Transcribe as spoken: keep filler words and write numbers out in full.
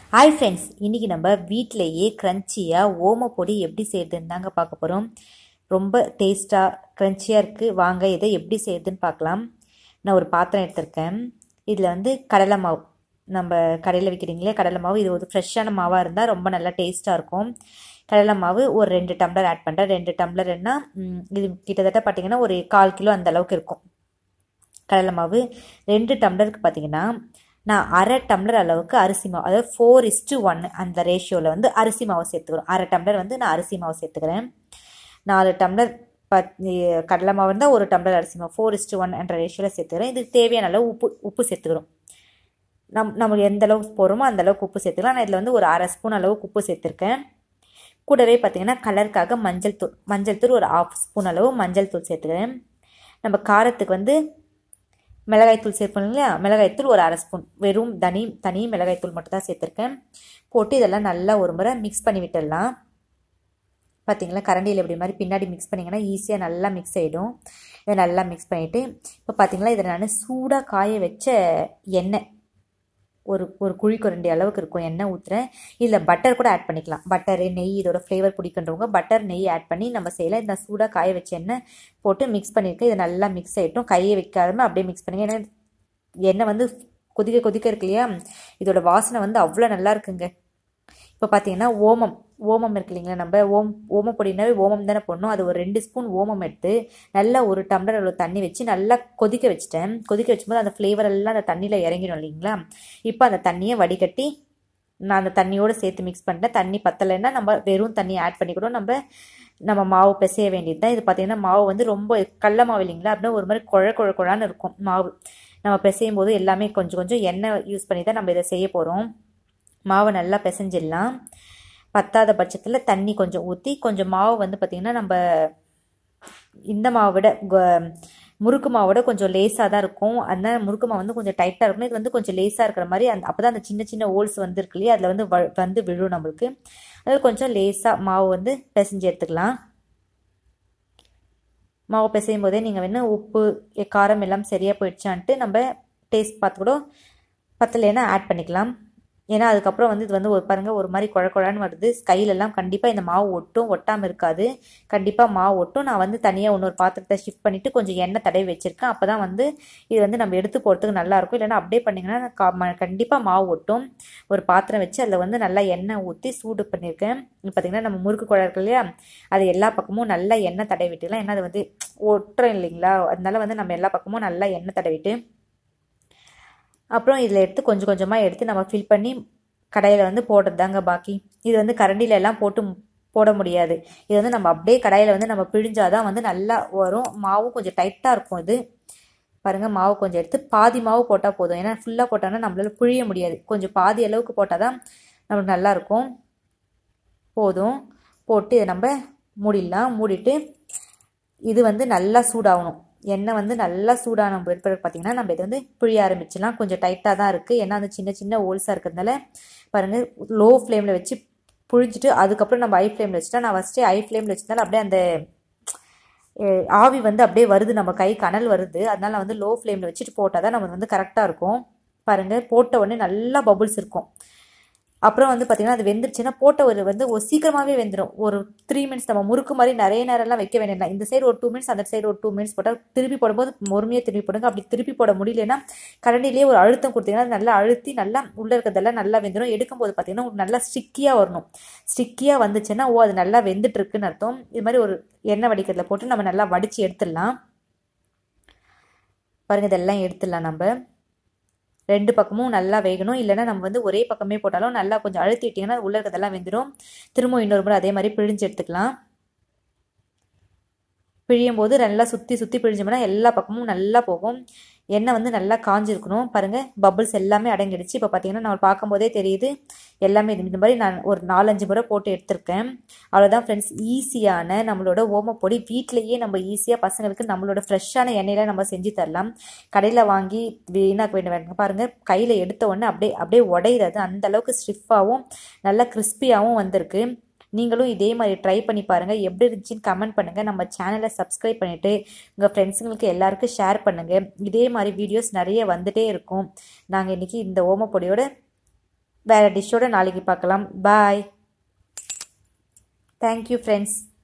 Hi friends, இன்றைக்கி நம்ம வீட்டிலையே க்ரன்ச்சியாக ஓமப்பொடி எப்படி செய்கிறதுன்னு தாங்க பார்க்க போகிறோம். ரொம்ப டேஸ்ட்டாக க்ரன்ச்சியாக இருக்குது. வாங்க இதை எப்படி செய்கிறதுன்னு பார்க்கலாம். நான் ஒரு பாத்திரம் எடுத்திருக்கேன். இதில் வந்து கடலை மாவு, நம்ம கடையில் விற்கிறீங்களே கடலை மாவு, இது ஒரு ஃப்ரெஷ்ஷான மாவாக இருந்தால் ரொம்ப நல்லா டேஸ்ட்டாக இருக்கும். கடலை மாவு ஒரு ரெண்டு டம்ளர் ஆட் பண்ணுறேன். ரெண்டு டம்ளர்னா இது கிட்டத்தட்ட பார்த்திங்கன்னா ஒரு கால் கிலோ அந்த அளவுக்கு இருக்கும். கடலை மாவு ரெண்டு டம்ளருக்கு பார்த்திங்கன்னா நான் அரை டம்ளர் அளவுக்கு அரிசி மாவு, அதாவது ஃபோர் இஸ்டு ஒன் அந்த ரேஷியோவில் வந்து அரிசி மாவு சேர்த்துக்கிறோம். அரை டம்ளர் வந்து நான் அரிசி மாவு சேர்த்துக்கிறேன். நாலு டம்ளர் பத் கடலை மாவு இருந்தால் ஒரு டம்ளர் அரிசி மாவு ஃபோர் இஸ்டு ஒன் என்ற ரேஷியோவில் சேர்த்துக்கிறேன். இதுக்கு தேவையான அளவு உப்பு உப்பு சேர்த்துக்கிறோம். நம் நமக்கு எந்த அளவுக்கு போகிறோமோ அந்த அளவுக்கு உப்பு சேர்த்துக்கலாம். நான் இதில் வந்து ஒரு அரை ஸ்பூன் அளவுக்கு உப்பு சேர்த்துருக்கேன். கூடவே பார்த்திங்கன்னா கலருக்காக மஞ்சள் தூள் மஞ்சள் தூள் ஒரு ஆஃப் ஸ்பூன் அளவு மஞ்சள் தூள் சேர்த்துக்கிறேன். நம்ம காரத்துக்கு வந்து மிளகாய்த்தூள் சேர்ப்போம் இல்லையா, மிளகாய்த்தூள் ஒரு அரை ஸ்பூன், வெறும் தனி தனி மிளகாய்த்தூள் மட்டும் தான் சேர்த்துருக்கேன். போட்டு இதெல்லாம் நல்லா ஒரு முறை மிக்ஸ் பண்ணி விட்டுடலாம். பார்த்தீங்களா, கரண்டியில் இப்படி மாதிரி பின்னாடி மிக்ஸ் பண்ணிங்கன்னா ஈஸியாக நல்லா மிக்ஸ் ஆகிடும். இதை நல்லா மிக்ஸ் பண்ணிவிட்டு இப்போ பார்த்தீங்களா, இதில் நான் சூடாக காய வச்ச எண்ணெய் ஒரு ஒரு குழி குரண்டி அளவுக்கு இருக்கும் எண்ணெய் ஊற்றுறேன். இதில் பட்டர் கூட ஆட் பண்ணிக்கலாம். பட்டரு நெய் இதோட ஃப்ளேவர் பிடிக்கின்றவங்க பட்டர் நெய் ஆட் பண்ணி நம்ம செய்யலாம். இந்த சூடாக காய வச்ச எண்ணெய் போட்டு மிக்ஸ் பண்ணியிருக்கேன். இது நல்லா மிக்ஸ் ஆகிட்டும். கையை வைக்காம அப்படியே மிக்ஸ் பண்ணுங்க. ஏன்னா எண்ணெய் வந்து கொதிக்க கொதிக்க இருக்கு இல்லையா, இதோட வாசனை வந்து அவ்வளோ நல்லா இருக்குங்க. இப்போ பார்த்தீங்கன்னா ஓமம் ஓமம் இருக்கு இல்லைங்களா, நம்ம ஓம் ஓமப்பொடினாவே ஓமம் தானே போடணும். அது ஒரு ரெண்டு ஸ்பூன் ஓமம் எடுத்து நல்லா ஒரு டம்ளர் அவ்வளோ தண்ணி வச்சு நல்லா கொதிக்க வச்சுட்டேன். கொதிக்க வச்சும்போது அந்த ஃப்ளேவர் எல்லாம் அந்த தண்ணியில் இறங்கிடும் இல்லைங்களா. இப்போ அந்த தண்ணியை வடிகட்டி நான் அந்த தண்ணியோடு சேர்த்து மிக்ஸ் பண்ணிட்டேன். தண்ணி பத்தலைன்னா நம்ம வெறும் தண்ணி ஆட் பண்ணிக்கூடும். நம்ம நம்ம மாவு பிசைய வேண்டியது தான். இது பார்த்தீங்கன்னா மாவு வந்து ரொம்ப கடல மாவு இல்லைங்களா, அப்படின்னா ஒரு மாதிரி குழ குழ குழான்னு இருக்கும் மாவு. நம்ம பிசையும் போது எல்லாமே கொஞ்சம் கொஞ்சம் எண்ணெய் யூஸ் பண்ணி தான் நம்ம இதை செய்ய போகிறோம். மாவை நல்லா பிசைஞ்சிடலாம். பத்தாத பட்சத்தில் தண்ணி கொஞ்சம் ஊற்றி, கொஞ்சம் மாவு வந்து பார்த்திங்கன்னா நம்ம இந்த மாவை விட முறுக்கு மாவோட கொஞ்சம் லேஸாக தான் இருக்கும். அதனால் முறுக்கு மாவு வந்து கொஞ்சம் டைட்டாக இருக்கணும். இது வந்து கொஞ்சம் லேஸாக இருக்கிற மாதிரி அந்த அப்போ தான் அந்த சின்ன சின்ன ஹோல்ஸ் வந்து இருக்கு இல்லையா, அதில் வந்து வந்து விழும் நம்மளுக்கு. அதில் கொஞ்சம் லேஸாக மாவு வந்து பிசைஞ்சு எடுத்துக்கலாம். மாவு பிசையும் போதே நீங்கள் வேணால் உப்பு காரம் எல்லாம் சரியாக போயிடுச்சான்ட்டு நம்ம டேஸ்ட் பார்த்து கூட பத்தலைன்னா ஆட் பண்ணிக்கலாம். ஏன்னா அதுக்கப்புறம் வந்து இது வந்து ஒரு பாருங்கள் ஒரு மாதிரி குழ குழான்னு வருது. கையிலெல்லாம் கண்டிப்பாக இந்த மாவு ஒட்டும், ஒட்டாமல் இருக்காது. கண்டிப்பாக மாவு ஒட்டும். நான் வந்து தனியாக இன்னொரு பாத்திரத்தை ஷிஃப்ட் பண்ணிவிட்டு கொஞ்சம் எண்ணெய் தடவி வச்சுருக்கேன். அப்போ தான் வந்து இது வந்து நம்ம எடுத்து போகிறதுக்கு நல்லாயிருக்கும். இல்லைன்னா அப்படியே பண்ணிங்கன்னா கண்டிப்பாக மாவு ஒட்டும். ஒரு பாத்திரம் வச்சு அதில் வந்து நல்லா எண்ணெய் ஊற்றி சூடு பண்ணியிருக்கேன். பார்த்திங்கன்னா நம்ம முறுக்கு குழா இருக்கு இல்லையா, அது எல்லா பக்கமும் நல்லா எண்ணெய் தடவி விட்டுக்கலாம். ஏன்னா அது வந்து ஒட்டுறோம் இல்லைங்களா, அதனால வந்து நம்ம எல்லா பக்கமும் நல்லா எண்ணெய் தடவிட்டு அப்புறம் இதில் எடுத்து கொஞ்சம் கொஞ்சமாக எடுத்து நம்ம ஃபில் பண்ணி கடாயில் வந்து போடுறது தாங்க பாக்கி. இது வந்து கரண்டியில் எல்லாம் போட்டு போட முடியாது. இது வந்து நம்ம அப்படியே கடாயில் வந்து நம்ம பிழிஞ்சாதான் வந்து நல்லா வரும். மாவும் கொஞ்சம் டைட்டாக இருக்கும். இது பாருங்கள், மாவு கொஞ்சம் எடுத்து பாதி மாவு போட்டால் போதும். ஏன்னா ஃபுல்லாக போட்டோன்னா நம்மளால புழிய முடியாது. கொஞ்சம் பாதி அளவுக்கு போட்டால் தான் நம்மளுக்கு நல்லாயிருக்கும். போதும் போட்டு இதை நம்ம மூடிடலாம். மூடிட்டு இது வந்து நல்லா சூடாகணும். எண்ணெய் வந்து நல்லா சூடான பிறகு பார்த்திங்கன்னா நம்ம இதை வந்து புழிய ஆரம்பிச்சிடலாம். கொஞ்சம் டைட்டாக தான் இருக்குது. ஏன்னா அந்த சின்ன சின்ன ஹோல்ஸாக இருக்கிறதுனால பாருங்கள், லோ ஃப்ளேமில் வச்சு புழிஞ்சிட்டு அதுக்கப்புறம் நம்ம ஹை ஃப்ளேமில் வச்சுட்டா, நான் ஃபஸ்ட்டே ஹை ஃப்ளேமில் வச்சுருந்தாலும் அப்படியே அந்த ஆவி வந்து அப்படியே வருது, நம்ம கை கனல் வருது. அதனால் வந்து லோ ஃப்ளேமில் வச்சுட்டு போட்டால் தான் நம்ம வந்து கரெக்டாக இருக்கும். பாருங்கள், போட்ட உடனே நல்லா பபுள்ஸ் இருக்கும். அப்புறம் வந்து பார்த்திங்கன்னா அது வெந்துருச்சுன்னா போட்ட ஒரு வந்து ஒரு சீக்கிரமாகவே வெந்துடும். ஒரு த்ரீ மினிட்ஸ் நம்ம முறுக்கு மாதிரி நிறைய நேரம்லாம் வைக்க வேண்டியதில்லை. இந்த சைடு ஒரு டூ மினிட்ஸ் அந்த சைடு ஒரு டூ மினிட்ஸ் போட்டால் திருப்பி போடும்போது பொறுமையாக திருப்பி போடுங்க. அப்படி திருப்பி போட முடியலன்னா கரண்டிலேயே ஒரு அழுத்தம் கொடுத்தீங்கன்னா நல்லா அழுத்தி நல்லா உள்ளே இருக்கிறதெல்லாம் நல்லா வெந்துடும். எடுக்கும்போது பார்த்திங்கன்னா ஒரு நல்லா ஸ்டிக்கியாக வரணும். ஸ்டிக்கியாக வந்துச்சுன்னா ஓ அது நல்லா வெந்துட்டுருக்குன்னு அர்த்தம். இது மாதிரி ஒரு எண்ணெய் வடிக்கிறதுல போட்டு நம்ம நல்லா வடித்து எடுத்துடலாம். பாருங்கள், இதெல்லாம் எடுத்துடலாம். நம்ம ரெண்டு பக்கமும் நல்லா வேகணும். இல்லைனா நம்ம வந்து ஒரே பக்கமே போட்டாலும் நல்லா கொஞ்சம் அழுத்தி விட்டிங்கன்னா உள்ளே இருக்கிறதெல்லாம் வெந்துடும். திரும்ப இன்னொரு முறை அதே மாதிரி பிழிஞ்சு எடுத்துக்கலாம். பிழியும் போது நல்லா சுற்றி சுற்றி பிழிஞ்சோம்னா எல்லா பக்கமும் நல்லா போகும். எண்ணெய் வந்து நல்லா காஞ்சிருக்கணும். பாருங்கள், பபுள்ஸ் எல்லாமே அடங்கிடுச்சு. இப்போ பார்த்தீங்கன்னா நம்ம பார்க்கும்போதே தெரியுது எல்லாமே இந்த மாதிரி நான் ஒரு நாலஞ்சு முறை போட்டு எடுத்திருக்கேன். அவ்வளோதான் ஃப்ரெண்ட்ஸ், ஈஸியான நம்மளோட ஓமப்பொடி வீட்டிலையே நம்ம ஈஸியாக பசங்களுக்கு நம்மளோட ஃப்ரெஷ்ஷான எண்ணெயில் நம்ம செஞ்சு தரலாம். கடையில் வாங்கி வீணாக்க வேண்டிய பாருங்கள், கையில் எடுத்த உடனே அப்படியே அப்படியே உடையிறது. அந்தளவுக்கு ஸ்டிஃபாகவும் நல்லா கிறிஸ்பியாகவும் வந்திருக்கு. நீங்களும் இதே மாதிரி ட்ரை பண்ணி பாருங்கள். எப்படி இருந்துச்சுன்னு கமெண்ட் பண்ணுங்கள். நம்ம சேனலை சப்ஸ்கிரைப் பண்ணிவிட்டு உங்கள் ஃப்ரெண்ட்ஸுங்களுக்கு எல்லாருக்கும் ஷேர் பண்ணுங்கள். இதே மாதிரி வீடியோஸ் நிறைய வந்துகிட்டே இருக்கும். நாங்கள் இன்றைக்கி இந்த ஓமப்பொடியோட வேறு டிஷ்ஷோட நாளைக்கு பார்க்கலாம். பாய். Thank you friends.